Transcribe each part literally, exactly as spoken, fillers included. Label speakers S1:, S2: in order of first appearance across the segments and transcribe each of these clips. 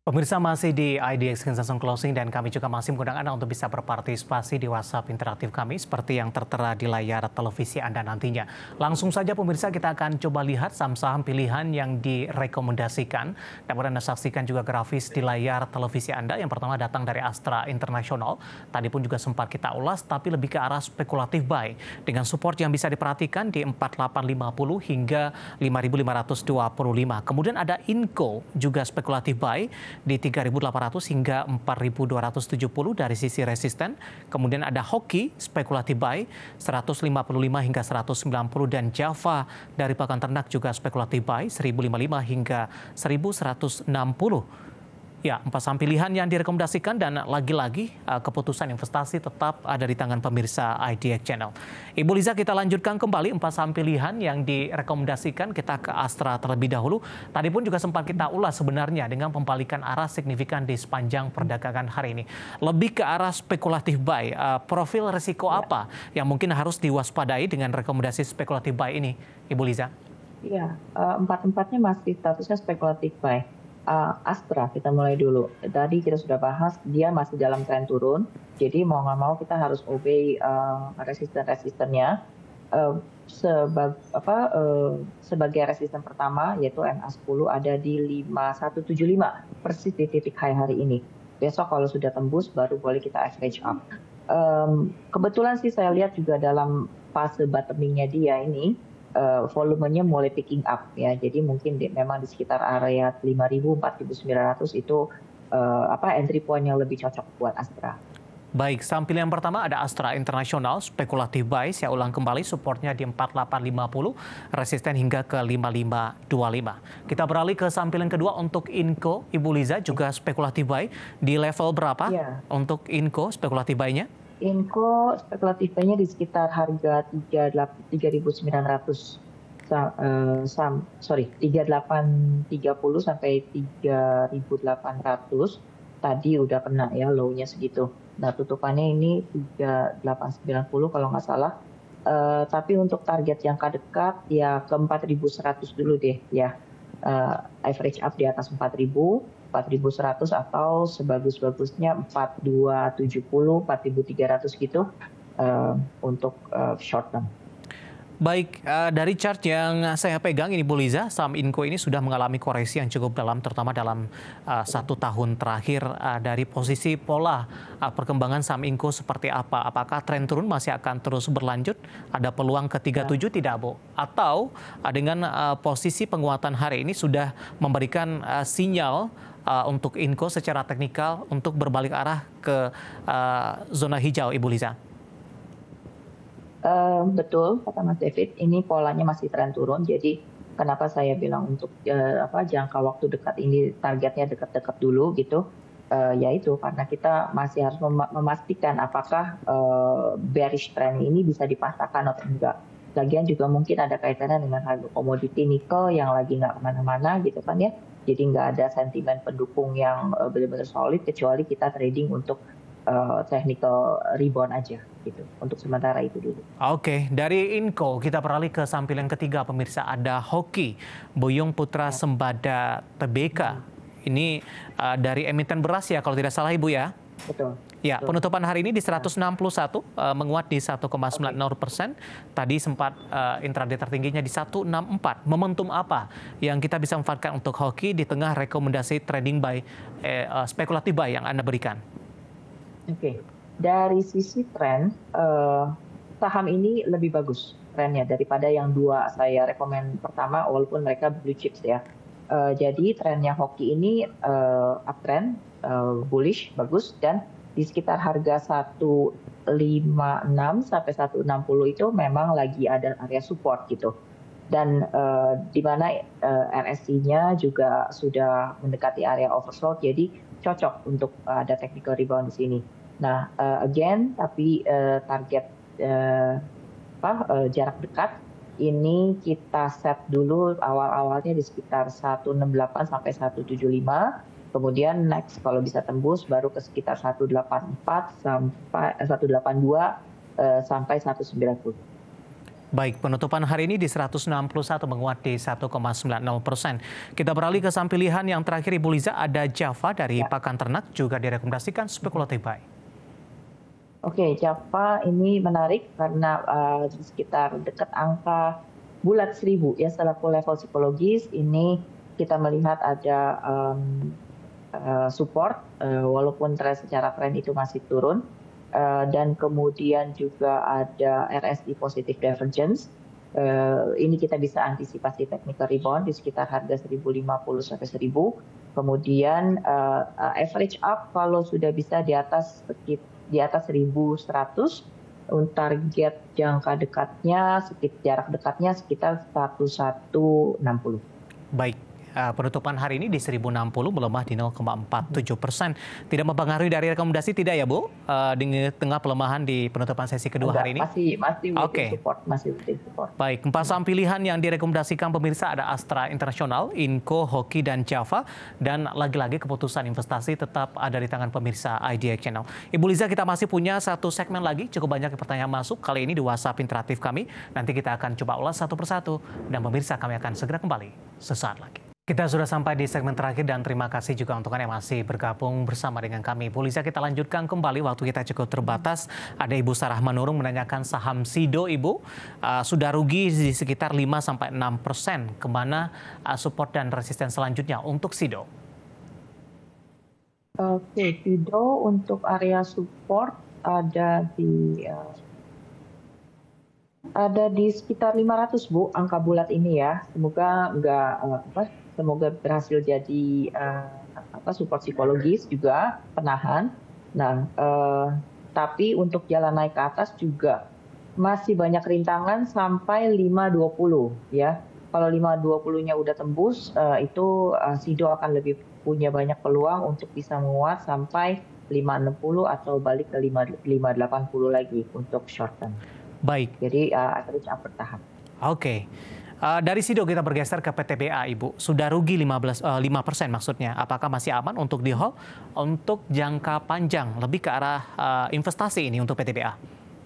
S1: Pemirsa masih di I D X Consensus Closing dan kami juga masih mengundang Anda untuk bisa berpartisipasi di WhatsApp interaktif kami seperti yang tertera di layar televisi Anda nantinya. Langsung saja pemirsa kita akan coba lihat saham-saham pilihan yang direkomendasikan. Dapat Anda saksikan juga grafis di layar televisi Anda. Yang pertama datang dari Astra International. Tadi pun juga sempat kita ulas tapi lebih ke arah spekulatif buy. Dengan support yang bisa diperhatikan di empat ribu delapan ratus lima puluh hingga lima ribu lima ratus dua puluh lima. Kemudian ada Inco juga spekulatif buy di tiga ribu delapan ratus hingga empat ribu dua ratus tujuh puluh dari sisi resisten. Kemudian ada Hoki spekulatif buy seratus lima puluh lima hingga seratus sembilan puluh dan Java dari pakan ternak juga spekulatif buy seribu lima puluh lima hingga seribu seratus enam puluh. Ya, empat saham pilihan yang direkomendasikan dan lagi-lagi keputusan investasi tetap ada di tangan pemirsa I D X Channel. Ibu Liza, kita lanjutkan kembali empat saham pilihan yang direkomendasikan. Kita ke Astra terlebih dahulu. Tadi pun juga sempat kita ulas sebenarnya dengan pembalikan arah signifikan di sepanjang perdagangan hari ini. Lebih ke arah spekulatif buy. Profil risiko apa yang mungkin harus diwaspadai dengan rekomendasi spekulatif buy ini, Ibu Liza?
S2: Iya, empat-empatnya masih statusnya spekulatif buy. Uh, Astra kita mulai dulu. Tadi kita sudah bahas dia masih dalam tren turun, jadi mau nggak mau kita harus obey uh, resisten-resistennya. Uh, sebag, apa, uh, sebagai resisten pertama yaitu M A sepuluh ada di lima satu tujuh lima, persis di titik high hari ini. Besok kalau sudah tembus baru boleh kita average up. Um, kebetulan sih saya lihat juga dalam fase bottomingnya dia ini, Uh, volumenya mulai picking up ya, jadi mungkin di, memang di sekitar area lima ribu empat ribu sembilan ratus itu uh, apa entry point yang lebih cocok buat Astra.
S1: Baik, saham pilihan pertama ada Astra International, spekulatif buy. Saya ulang kembali, supportnya di empat ribu delapan ratus lima puluh, resisten hingga ke lima ribu lima ratus dua puluh lima. Kita beralih ke saham pilihan kedua untuk Inco, Ibu Liza, juga spekulatif buy. Di level berapa ya untuk Inco spekulatif buy-nya?
S2: Inco spekulatifnya di sekitar harga tiga ribu sembilan ratus, uh, sam, sorry tiga ribu delapan ratus tiga puluh sampai tiga ribu delapan ratus. Tadi udah kena ya low-nya segitu. Nah tutupannya ini tiga ribu delapan ratus sembilan puluh kalau nggak salah. Uh, tapi untuk target jangka dekat ya ke empat ribu seratus dulu deh ya. Uh, average up di atas empat ribu, empat ribu seratus atau sebagus-bagusnya empat ribu dua ratus tujuh puluh, empat ribu tiga ratus gitu uh, untuk uh, short term.
S1: Baik, uh, dari chart yang saya pegang ini Bu Liza, saham Inco ini sudah mengalami koreksi yang cukup dalam, terutama dalam uh, satu tahun terakhir. Uh, dari posisi pola uh, perkembangan saham Inco seperti apa? Apakah tren turun masih akan terus berlanjut? Ada peluang ke tiga puluh tujuh ya. Tidak, Bu? Atau uh, dengan uh, posisi penguatan hari ini sudah memberikan uh, sinyal uh, untuk Inco secara teknikal untuk berbalik arah ke uh, zona hijau, Ibu Liza?
S2: Uh, betul kata Mas David, ini polanya masih tren turun. Jadi kenapa saya bilang untuk uh, apa jangka waktu dekat ini targetnya dekat-dekat dulu gitu, uh, yaitu karena kita masih harus mem memastikan apakah uh, bearish trend ini bisa dipatahkan atau enggak. Lagian juga mungkin ada kaitannya dengan harga komoditi nikel yang lagi nggak kemana-mana gitu kan ya. Jadi nggak ada sentimen pendukung yang uh, benar-benar solid kecuali kita trading untuk Uh, technical rebound aja gitu untuk sementara itu dulu.
S1: Oke, dari Inco kita beralih ke saham pilihan ketiga pemirsa, ada Hoki Buyung Putra Sembada Tbk. Ini uh, dari emiten beras ya kalau tidak salah Ibu ya.
S2: Betul.
S1: Ya,
S2: betul.
S1: penutupan hari ini di seratus enam puluh satu, uh, menguat di satu koma sembilan nol persen. Tadi sempat uh, intraday tertingginya di seratus enam puluh empat. Momentum apa yang kita bisa manfaatkan untuk Hoki di tengah rekomendasi trading buy eh, uh, spekulatif buy yang Anda berikan?
S2: Oke, okay. Dari sisi tren, uh, saham ini lebih bagus trennya daripada yang dua saya rekomend pertama, walaupun mereka blue chips ya. Uh, jadi trennya Hoki ini uh, uptrend, uh, bullish, bagus, dan di sekitar harga seratus lima puluh enam sampai seratus enam puluh itu memang lagi ada area support gitu. Dan uh, di mana uh, R S I-nya juga sudah mendekati area oversold, jadi cocok untuk uh, ada technical rebound di sini. Nah, uh, again, tapi uh, target uh, apa, uh, jarak dekat ini kita set dulu awal-awalnya di sekitar seratus enam puluh delapan sampai seratus tujuh puluh lima. Kemudian next kalau bisa tembus baru ke sekitar seratus delapan puluh empat sampai seratus delapan puluh dua uh, sampai seratus sembilan puluh.
S1: Baik, penutupan hari ini di seratus enam puluh satu menguat di satu koma sembilan nol persen. Kita beralih ke saham pilihan yang terakhir, Ibu Liza, ada Java dari
S2: Ya.
S1: Pakan Ternak, juga direkomendasikan spekulatif buy.
S2: Oke, Java ini menarik karena uh, di sekitar dekat angka bulat seribu ya, salah satu level psikologis ini kita melihat ada um, uh, support uh, walaupun tren secara tren itu masih turun. Uh, dan kemudian juga ada R S I positive divergence. Uh, ini kita bisa antisipasi technical rebound di sekitar harga seribu lima puluh sampai seribu. Kemudian uh, uh, average up kalau sudah bisa di atas di atas seribu seratus. Untuk target jangka dekatnya, sekitar jarak dekatnya sekitar seratus satu enam puluh.
S1: Baik. Uh, penutupan hari ini di seribu enam puluh melemah di nol koma empat tujuh persen. Tidak mempengaruhi dari rekomendasi tidak ya Bu? Uh, di tengah pelemahan di penutupan sesi kedua
S2: Enggak,
S1: hari ini?
S2: Masih masih within
S1: Oke.
S2: support, masih within support.
S1: Baik, empat saham pilihan yang direkomendasikan pemirsa ada Astra International, Inco, Hoki, dan Java. Dan lagi-lagi keputusan investasi tetap ada di tangan pemirsa I D X Channel. Ibu Liza, kita masih punya satu segmen lagi, cukup banyak pertanyaan masuk. Kali ini di WhatsApp interaktif kami. Nanti kita akan coba ulas satu persatu. Dan pemirsa, kami akan segera kembali sesaat lagi. Kita sudah sampai di segmen terakhir dan terima kasih juga untuk Anda yang masih bergabung bersama dengan kami. Bu Liza, kita lanjutkan kembali, waktu kita cukup terbatas. Ada Ibu Sarah Manurung menanyakan saham Sido, Ibu. Uh, sudah rugi di sekitar lima sampai enam persen. Kemana uh, support dan resisten selanjutnya untuk Sido?
S2: Oke, Sido untuk area support ada di uh, ada di sekitar lima ratus Bu, angka bulat ini ya. Semoga enggak uh, apa semoga berhasil jadi uh, apa support psikologis juga penahan. Nah, uh, tapi untuk jalan naik ke atas juga masih banyak rintangan sampai lima dua puluh ya. Kalau lima dua puluh-nya udah tembus, uh, itu uh, Sido akan lebih punya banyak peluang untuk bisa menguat sampai lima enam puluh atau balik ke lima delapan puluh lagi untuk short term.
S1: Baik.
S2: Jadi uh, average up bertahap.
S1: Oke. Uh, dari Sido kita bergeser ke P T B A, Ibu. Sudah rugi lima belas, uh, lima persen maksudnya. Apakah masih aman untuk di hold? Untuk jangka panjang, lebih ke arah uh, investasi ini untuk P T B A?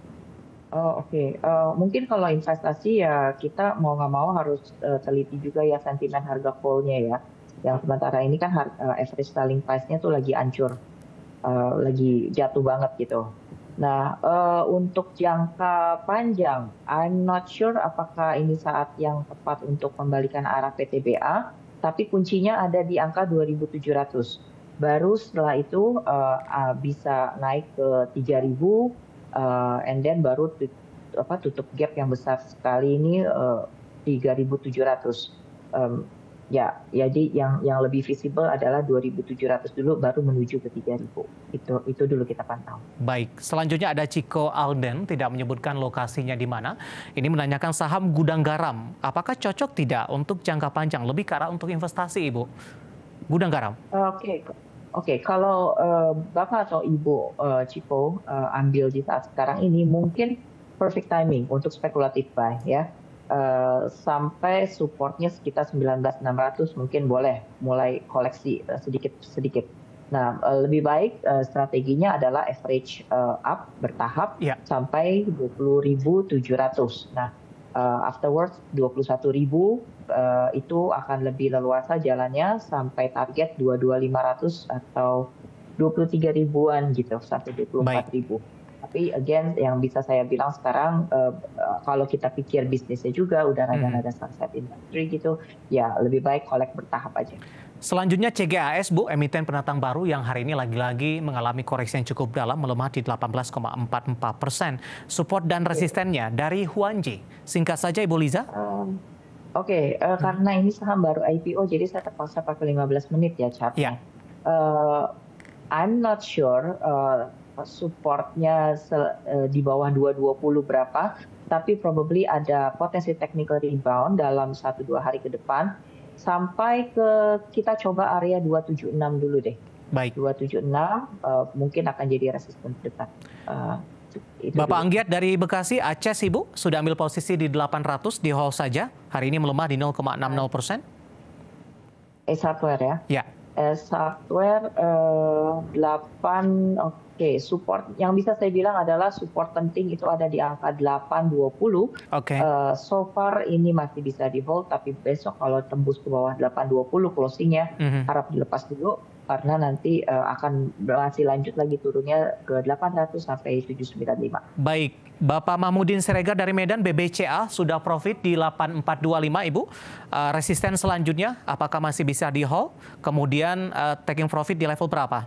S2: Oh, oke. Okay. Uh, mungkin kalau investasi ya kita mau nggak mau harus uh, teliti juga ya sentimen harga call-nya ya. Yang sementara ini kan harga, uh, average selling price-nya tuh lagi hancur. Uh, lagi jatuh banget gitu. Nah, uh, untuk jangka panjang, I'm not sure apakah ini saat yang tepat untuk membalikan arah P T B A, tapi kuncinya ada di angka dua ribu tujuh ratus. Baru setelah itu uh, uh, bisa naik ke tiga ribu, uh, and then baru tut, apa, tutup gap yang besar sekali ini uh, tiga ribu tujuh ratus. Um, Ya, jadi yang yang lebih visible adalah dua ribu tujuh ratus dulu, baru menuju ke tiga ribu. Itu itu dulu kita pantau.
S1: Baik, selanjutnya ada Ciko Alden, tidak menyebutkan lokasinya di mana. Ini menanyakan saham Gudang Garam. Apakah cocok tidak untuk jangka panjang, lebih ke arah untuk investasi, Ibu? Gudang Garam.
S2: Oke, okay. Oke, okay. Kalau uh, Bapak atau Ibu uh, Ciko uh, ambil di saat sekarang ini, mungkin perfect timing untuk spekulatif buy ya. Uh, sampai supportnya sekitar sembilan belas enam ratus mungkin boleh mulai koleksi uh, sedikit-sedikit. Nah, uh, lebih baik uh, strateginya adalah average uh, up bertahap yeah. sampai dua puluh ribu tujuh ratus. Nah, uh, afterwards dua puluh satu ribu uh, itu akan lebih leluasa jalannya sampai target dua puluh dua ribu lima ratus atau dua puluh tiga ribuan gitu sampai dua puluh empat ribu. Tapi again yang bisa saya bilang sekarang uh, uh, kalau kita pikir bisnisnya juga udah rada-rada sunset industry gitu, ya lebih baik collect bertahap aja.
S1: Selanjutnya C G A S, Bu, emiten pendatang baru yang hari ini lagi-lagi mengalami koreksi yang cukup dalam, melemah di delapan belas koma empat empat persen. Support dan resistennya dari Huanji. Singkat saja, Ibu Liza.
S2: Um, Oke, okay. uh, hmm. karena ini saham baru I P O, jadi saya terpaksa pakai lima belas menit ya chartnya. Yeah. Uh, I'm not sure uh, supportnya uh, di bawah dua ratus dua puluh berapa, tapi probably ada potensi technical rebound dalam satu dua hari ke depan. Sampai ke kita coba area dua tujuh enam dulu deh.
S1: Baik.
S2: dua tujuh enam uh, mungkin akan jadi resisten dekat. Uh,
S1: Bapak Anggiat dari Bekasi, Aceh, Ibu, sudah ambil posisi di delapan ratus di hold saja. Hari ini melemah di nol koma enam nol persen.
S2: Ace Hardware ya?
S1: Ya.
S2: Eh, software eh, delapan, oke, support yang bisa saya bilang adalah support penting itu ada di angka delapan dua puluh.
S1: Oke.
S2: Eh, so far ini masih bisa di hold, tapi besok kalau tembus ke bawah delapan dua puluh closingnya
S1: Mhm.
S2: harap dilepas dulu karena nanti eh, akan masih lanjut lagi turunnya ke delapan ratus sampai tujuh sembilan lima.
S1: Baik, Bapak Mahmudin Siregar dari Medan, B B C A sudah profit di delapan empat dua lima, Ibu. Uh, resisten selanjutnya, apakah masih bisa di hold? Kemudian uh, taking profit di level berapa?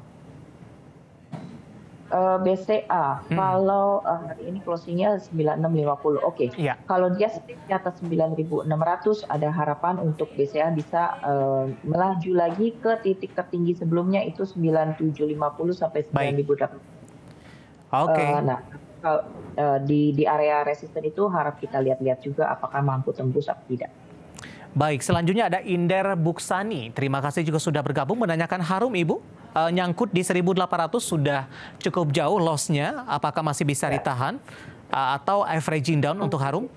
S2: Eh, B C A,
S1: Hmm.
S2: kalau eh, hari ini closingnya sembilan enam lima puluh, oke.
S1: Iya.
S2: Kalau dia stick di atas sembilan ribu enam ratus, ada harapan untuk B C A bisa eh, melaju lagi ke titik tertinggi sebelumnya itu sembilan tujuh lima puluh sampai sembilan ribu delapan ratus.
S1: Oke.
S2: Eh, nah, kalau eh, di di area resisten itu harap kita lihat-lihat juga apakah mampu tembus atau tidak.
S1: Baik, selanjutnya ada Inder Buksani. Terima kasih juga sudah bergabung menanyakan Harum, Ibu. Uh, nyangkut di seribu delapan ratus sudah cukup jauh loss-nya. Apakah masih bisa ditahan uh, atau averaging down untuk Harum?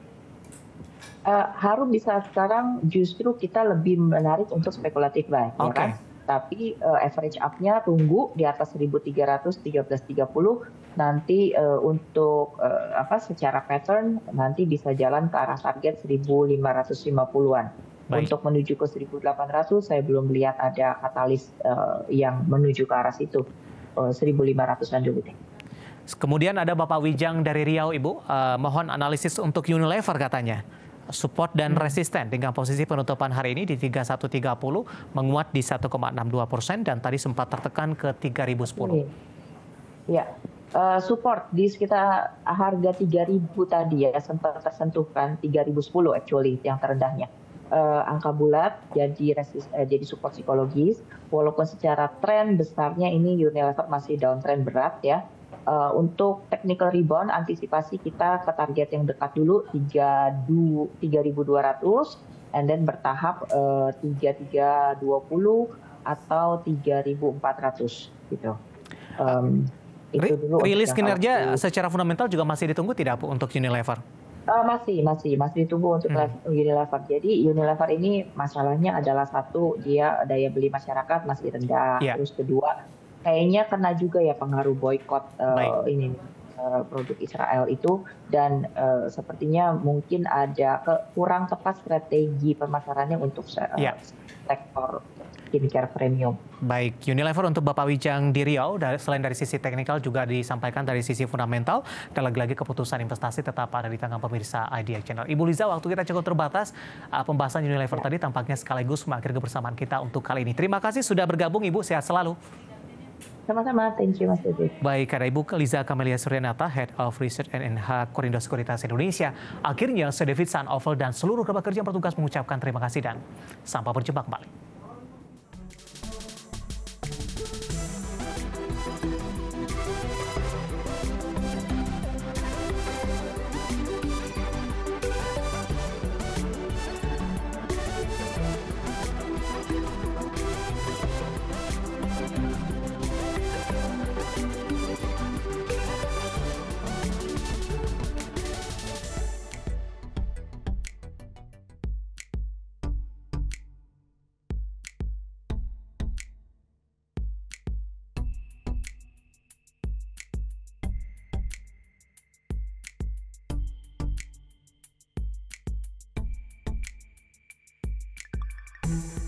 S2: Uh, Harum bisa sekarang justru kita lebih menarik untuk spekulatif buy, ya
S1: Oke.
S2: kan? Tapi uh, average up-nya tunggu di atas seribu tiga ratus tiga belas tiga puluh. Nanti uh, untuk uh, apa secara pattern nanti bisa jalan ke arah target seribu lima ratus lima puluhan.
S1: Baik.
S2: Untuk menuju ke seribu delapan ratus saya belum lihat ada katalis uh, yang menuju ke arah situ. Uh, seribu lima ratusan dulu deh.
S1: Kemudian ada Bapak Wijang dari Riau, Ibu. Uh, mohon analisis untuk Unilever katanya. Support dan resisten dengan posisi penutupan hari ini di tiga ribu seratus tiga puluh menguat di satu koma enam dua persen dan tadi sempat tertekan ke tiga ribu sepuluh.
S2: Ya, uh, support di sekitar harga tiga ribu tadi ya sempat tersentuh kan tiga ribu sepuluh actually yang terendahnya. Uh, angka bulat jadi resist, uh, jadi support psikologis walaupun secara tren besarnya ini Unilever masih downtrend berat ya. Uh, untuk technical rebound antisipasi kita ke target yang dekat dulu tiga ribu dua ratus and then bertahap uh, tiga ribu tiga ratus dua puluh atau tiga ribu empat ratus gitu. Um, itu dulu
S1: rilis
S2: untuk
S1: kinerja
S2: waktu.
S1: Secara fundamental juga masih ditunggu tidak Bu untuk Unilever?
S2: Uh, masih, masih, masih ditunggu untuk hmm. Unilever. Jadi Unilever ini masalahnya adalah satu, dia daya beli masyarakat masih rendah. Yeah. Terus kedua, kayaknya kena juga ya pengaruh boykot uh, ini uh, produk Israel itu. Dan uh, sepertinya mungkin ada ke, kurang tepat strategi pemasarannya untuk uh, yeah. sektor skincare premium.
S1: Baik, Unilever untuk Bapak Wijang di Riau, selain dari sisi teknikal juga disampaikan dari sisi fundamental, dan lagi-lagi keputusan investasi tetap ada di tangan pemirsa I D X Channel. Ibu Liza, waktu kita cukup terbatas, pembahasan Unilever ya. Tadi tampaknya sekaligus mengakhiri kebersamaan kita untuk kali ini. Terima kasih sudah bergabung Ibu, sehat selalu.
S2: Sama-sama, thank you Mas Dede.
S1: Baik, ada Ibu Liza Kamelia Suryanata, Head of Research and N H Korindo Sekuritas Indonesia. Akhirnya, saya David Sanovel dan seluruh kerabat kerja yang bertugas mengucapkan terima kasih dan sampai berjumpa kembali. Thank you.